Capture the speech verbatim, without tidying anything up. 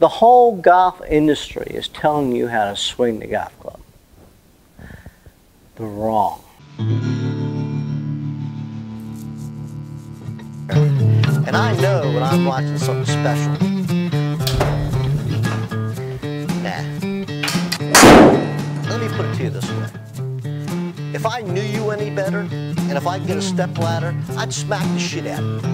the whole golf industry is telling you how to swing the golf club. They're wrong. And I know when I'm watching something special. Nah. Let me put it to you this way. If I knew you any better, and if I could get a step ladder, I'd smack the shit out of you.